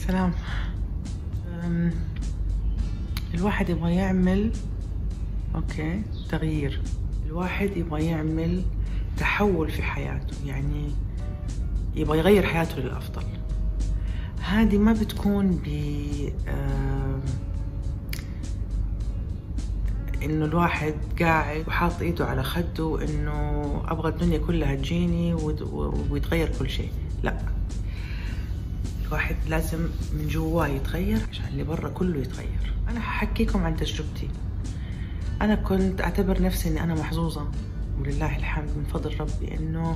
سلام. الواحد يبغى يعمل تغيير، الواحد يبغى يعمل تحول في حياته، يعني يبغى يغير حياته للأفضل. هذه ما بتكون إنه الواحد قاعد وحاط إيده على خده إنه أبغى الدنيا كلها تجيني ويتغير كل شيء. لا، الواحد لازم من جواه يتغير عشان اللي برا كله يتغير. أنا هحكيكم عن تجربتي. أنا كنت أعتبر نفسي إني أنا محظوظة، ولله الحمد من فضل ربي إنه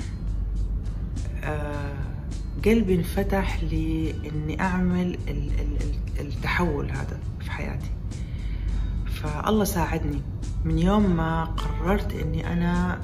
قلبي انفتح لي إني أعمل التحول هذا في حياتي. فالله ساعدني من يوم ما قررت إني أنا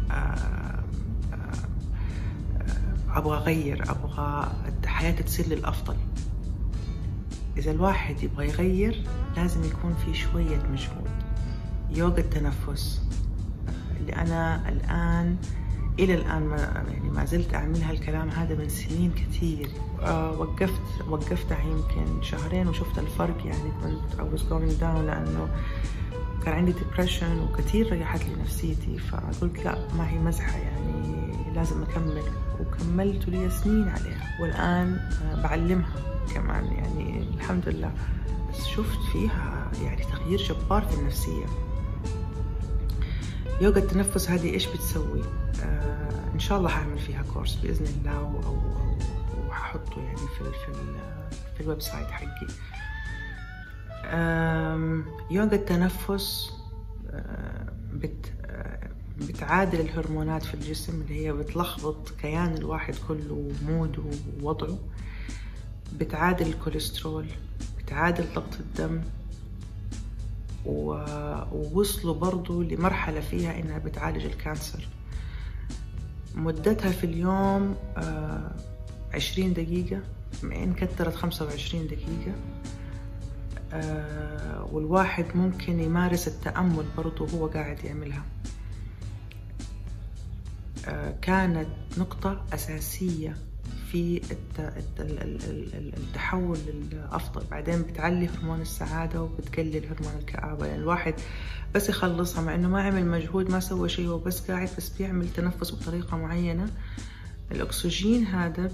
أبغى أغير، أبغى حياتي تصير للأفضل. إذا الواحد يبغى يغير لازم يكون في شوية مجهود. يوغا التنفس اللي أنا الآن إلى الآن ما زلت أعملها الكلام هذا من سنين كثير. وقفتها يمكن شهرين وشفت الفرق، يعني كنت I was going down لأنه كان عندي depression وكثير ريحت لي نفسيتي. فقلت لا، ما هي مزحة، يعني لازم أكمل، وكملت لي سنين عليها، والآن بعلمها كمان، يعني الحمد لله. بس شفت فيها يعني تغيير جبار في النفسية. يوغا التنفس هذه إيش بتسوي؟ إن شاء الله هعمل فيها كورس بإذن الله، وهحطه يعني في الويب سايت حقي. يوغا التنفس بتعادل الهرمونات في الجسم اللي هي بتلخبط كيان الواحد كله وموده ووضعه. بتعادل الكوليسترول، بتعادل ضغط الدم، ووصلوا برضو لمرحلة فيها إنها بتعالج الكانسر. مدتها في اليوم 20 دقيقة، إن كترت 25 دقيقة. والواحد ممكن يمارس التأمل برضو وهو قاعد يعملها. كانت نقطة أساسية في التحول للأفضل. بعدين بتعلي هرمون السعادة وبتقلل هرمون الكآبة. يعني الواحد بس يخلصها مع إنه ما عمل مجهود، ما سوى شيء، وبس قاعد بس بيعمل تنفس بطريقة معينة، الأكسجين هذا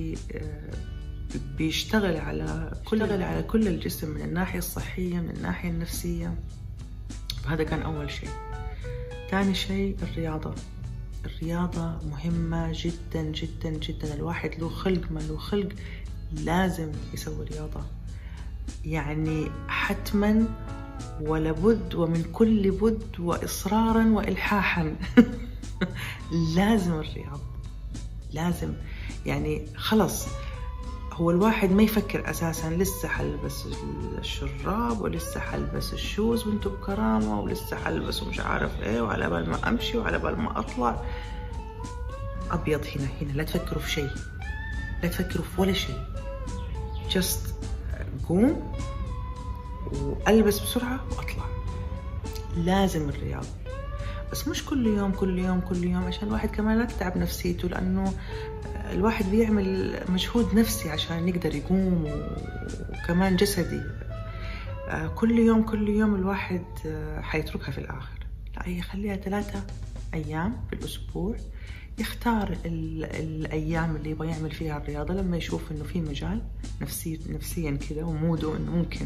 بيشتغل على كل الجسم، من الناحية الصحية، من الناحية النفسية. فهذا كان أول شيء. ثاني شيء الرياضة مهمة جدا جدا جدا. الواحد له خلق ما له خلق لازم يسوي رياضة، يعني حتما ولا بد، ومن كل بد، وإصرارا وإلحاحا. لازم الرياضة، لازم. يعني خلص، هو الواحد ما يفكر أساساً لسه حلبس الشراب، ولسه حلبس الشوز وانتو بكرامة، ولسه حلبس ومش عارف ايه، وعلى بال ما أمشي وعلى بال ما أطلع. أبيض هنا، لا تفكروا في شيء، لا تفكروا في ولا شيء. just قوم وألبس بسرعة وأطلع. لازم الرياضة، بس مش كل يوم كل يوم كل يوم، عشان الواحد كمان لا تتعب نفسيته، لأنه الواحد بيعمل مجهود نفسي عشان يقدر يقوم، وكمان جسدي. كل يوم كل يوم الواحد حيتركها في الآخر. لا، يخليها 3 أيام في الأسبوع. يختار الأيام اللي يبغى يعمل فيها الرياضة لما يشوف إنه في مجال نفسيا كده، وموده إنه ممكن.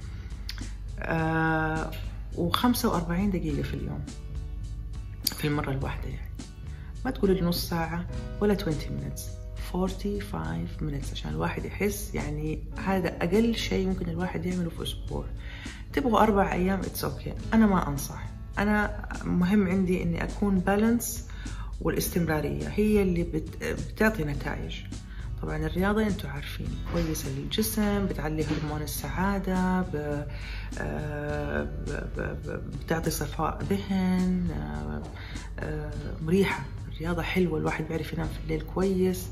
45 دقيقة في اليوم، في المرة الواحدة. يعني ما تقولوا لي نص ساعة ولا 20 minutes، 45 minutes، عشان الواحد يحس. يعني هذا أقل شيء ممكن الواحد يعمله في أسبوع. تبغوا 4 أيام it's okay. أنا ما أنصح. أنا مهم عندي إني أكون بالانس، والاستمرارية هي اللي بتعطي نتائج. طبعا الرياضة انتوا عارفين كويسة للجسم، بتعلي هرمون السعادة، بتعطي صفاء ذهن، مريحة. الرياضة حلوة، الواحد بيعرف ينام في الليل كويس.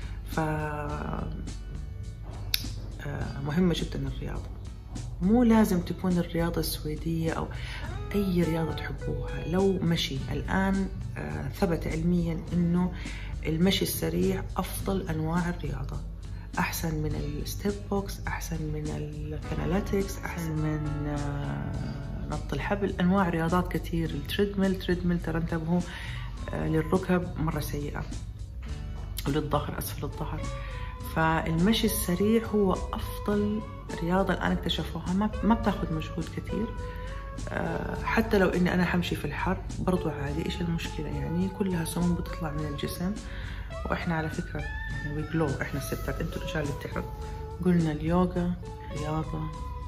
مهمة جدا الرياضة. مو لازم تكون الرياضة السويدية أو أي رياضة تحبوها. لو مشي الآن ثبت علميا إنه المشي السريع أفضل أنواع الرياضة. أحسن من الستيب بوكس، أحسن من الكنالاتكس، أحسن من نط الحبل، أنواع رياضات كثير. التريدميل ترى انتبهوا للركب مرة سيئة، وللظهر أسفل الظهر. فالمشي السريع هو أفضل رياضة الآن اكتشفوها، ما بتاخذ مجهود كثير. حتى لو إني أنا حمشي في الحر برضو عادي، إيش المشكلة يعني؟ كلها سموم بتطلع من الجسم. وإحنا على فكرة يعني ويجلو، إحنا الستات، أنتوا الرجال اللي بتعرفوا. قلنا اليوغا رياضة،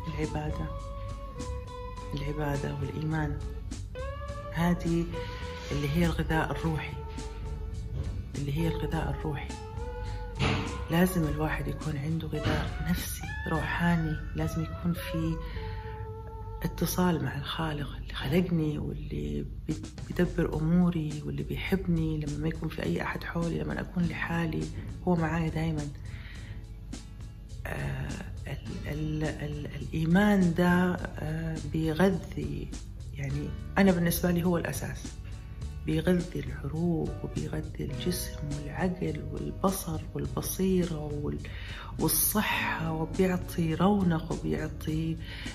العبادة والإيمان، هذه اللي هي الغذاء الروحي. لازم الواحد يكون عنده غذاء نفسي روحاني، لازم يكون في اتصال مع الخالق اللي خلقني واللي بيدبر أموري واللي بيحبني. لما ما يكون في أي أحد حولي، لما أكون لحالي، هو معايا دايما. الإيمان ده بيغذي، يعني أنا بالنسبة لي هو الأساس، بيغذي العروق وبيغذي الجسم والعقل والبصر والبصيرة والصحة، وبيعطي رونق وبيعطي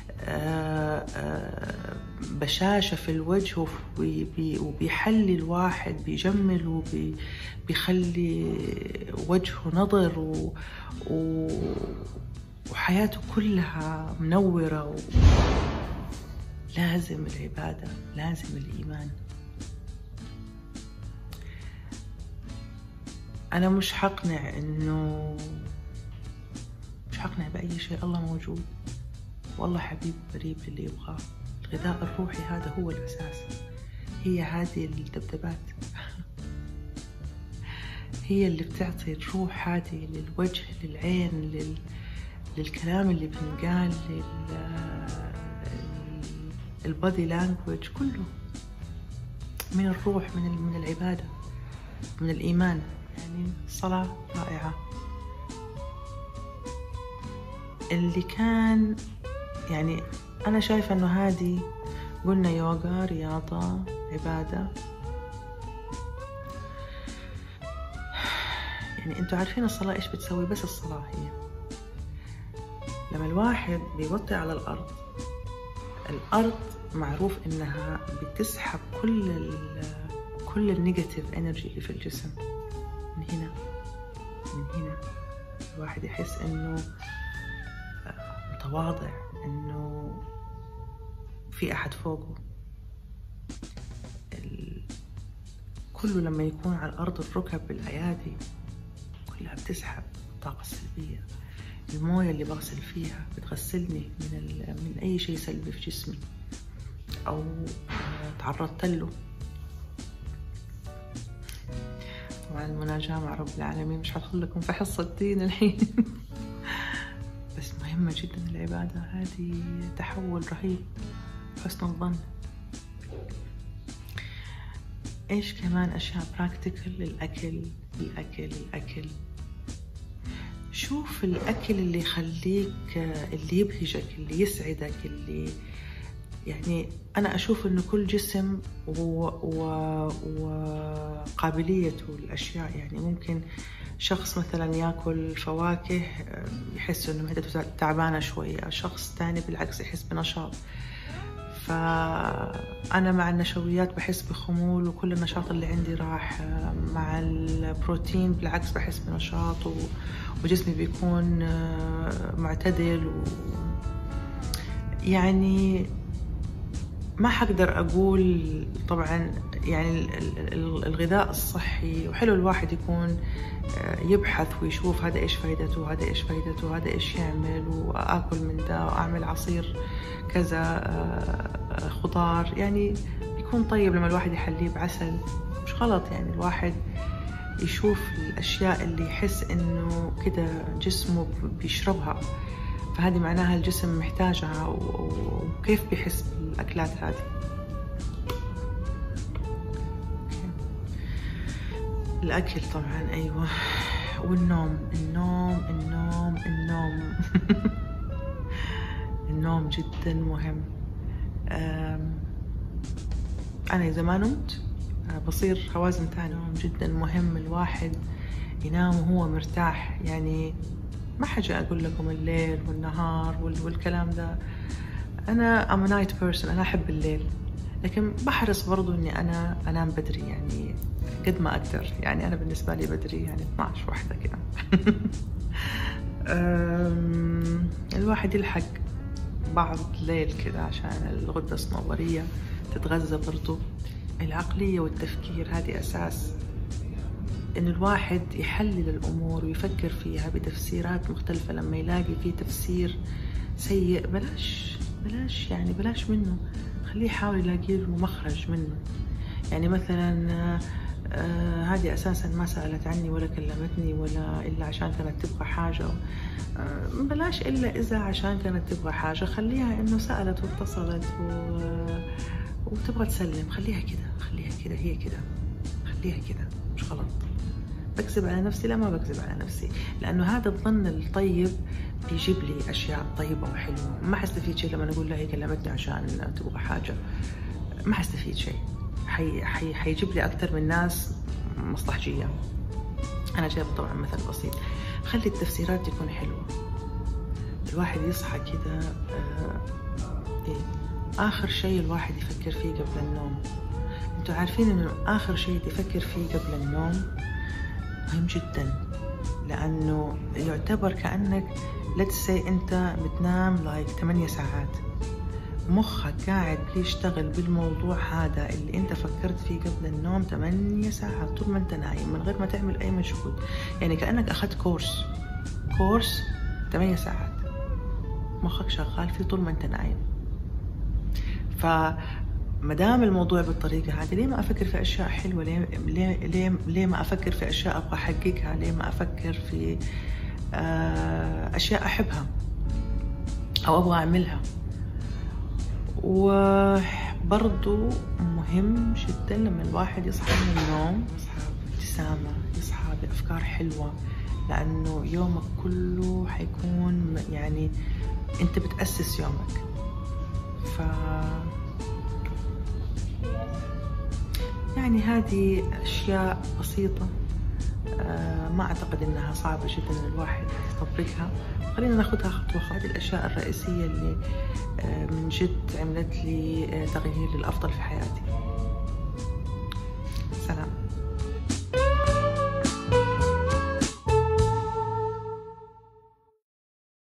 بشاشة في الوجه، وبيحلي الواحد، بيجمل وبيخلي وجهه نضر وحياته كلها منورة. لازم العبادة، لازم الإيمان. أنا مش حقنع بأي شيء، الله موجود والله حبيب قريب للي يبغاه. الغذاء الروحي هذا هو الأساس، هي هذه الذبذبات هي اللي بتعطي الروح هذه للوجه، للعين، للكلام اللي بنقال، البادي لانجويج، كله من الروح، من العبادة، من الإيمان. يعني الصلاة رائعة. اللي كان يعني أنا شايفة أنه هذه، قلنا يوغا رياضة عبادة. يعني أنتوا عارفين الصلاة إيش بتسوي؟ بس الصلاة هي لما الواحد بيوطي على الأرض معروف إنها بتسحب كل النيجاتيف انرجي اللي في الجسم. من هنا الواحد يحس إنه متواضع، إنه في أحد فوقه. كله لما يكون على الأرض، الركب، الأيادي كلها بتسحب الطاقة السلبية. الموية اللي بغسل فيها بتغسلني من أي شيء سلبي في جسمي أو تعرضت له. طبعا المناجاة مع رب العالمين مش هدخل لكم في حصة الدين الحين بس مهمة جدا العبادة هذه، تحول رهيب. حسن الظن. ايش كمان اشياء براكتيكال؟ الاكل. شوف الاكل اللي يخليك، اللي يبهجك، اللي يسعدك، اللي يعني انا اشوف انه كل جسم وقابليته الاشياء. يعني ممكن شخص مثلا ياكل فواكه يحس انه معدته تعبانه شويه، شخص تاني بالعكس يحس بنشاط. فأنا مع النشويات بحس بخمول وكل النشاط اللي عندي راح. مع البروتين بالعكس بحس بنشاط وجسمي بيكون معتدل. يعني ما حقدر أقول طبعا، يعني الغذاء الصحي وحلو الواحد يكون يبحث ويشوف هذا إيش فايدته، هذا إيش فايدته، هذا إيش يعمل، وأكل من ده وأعمل عصير كذا، خضار. يعني بيكون طيب لما الواحد يحليه بعسل، مش غلط. يعني الواحد يشوف الأشياء اللي يحس إنه كده جسمه بيشربها، فهذه معناها الجسم محتاجها، وكيف بيحس بالأكلات هذه. الأكل طبعا أيوة، والنوم. النوم جدا مهم. أنا إذا ما نمت بصير خوازن تاني. جدا مهم الواحد ينام وهو مرتاح. يعني ما حاجة أقول لكم الليل والنهار والكلام ده. أنا I'm a night person، أنا أحب الليل، لكن بحرص برضو إني أنا أنام بدري، يعني قد ما أقدر. يعني أنا بالنسبة لي بدري يعني 12 واحدة كده. الواحد يلحق بعض الليل كده عشان الغدة الصنوبرية تتغذى برضو. العقلية والتفكير هذه أساس إن الواحد يحلل الأمور ويفكر فيها بتفسيرات مختلفة. لما يلاقي فيه تفسير سيء بلاش منه، خليه يحاول يلاقي له مخرج منه. يعني مثلا هذه أساسا ما سألت عني ولا كلمتني ولا إلا عشان كانت تبغى حاجة. بلاش إلا إذا عشان كانت تبغى حاجة، خليها إنه سألت واتصلت وتبغى تسلم. خليها كده هي كده، خليها كده، مش غلط. بكذب على نفسي؟ لا، ما بكذب على نفسي، لأنه هذا الظن الطيب بيجيب لي أشياء طيبة وحلوة. ما حستفيد شيء لما أقول لها هي كلمتني عشان تبغى حاجة، ما حستفيد شيء. حيجيب لي أكثر من ناس مصلحجية. أنا جايبة طبعا مثل بسيط. خلي التفسيرات تكون حلوة. الواحد يصحى كده آخر شيء الواحد يفكر فيه قبل النوم. انتوا عارفين إنه آخر شيء تفكر فيه قبل النوم مهم جدا، لأنه يعتبر كأنك let's say أنت بتنام 8 ساعات، مخك قاعد بيشتغل بالموضوع هذا اللي أنت فكرت فيه قبل النوم 8 ساعات طول ما أنت نايم من غير ما تعمل أي مجهود. يعني كأنك أخذت كورس 8 ساعات مخك شغال فيه طول ما أنت نايم. فمدام الموضوع بالطريقة هذه، ليه ما أفكر في أشياء حلوة؟ ليه ما أفكر في أشياء أبغى أحققها؟ ليه ما أفكر في أشياء أحبها أو أبغى أعملها؟ وبرضو مهم جدا لما الواحد يصحى من النوم يصحى بابتسامة، يصحى بأفكار حلوة، لأنه يومك كله حيكون يعني أنت بتأسس يومك. يعني هذه أشياء بسيطة، ما أعتقد أنها صعبة جدا إن الواحد يطبقها. خلينا ناخدها خطوة. هذه الأشياء الرئيسية اللي من جد عملت لي تغيير للأفضل في حياتي. سلام.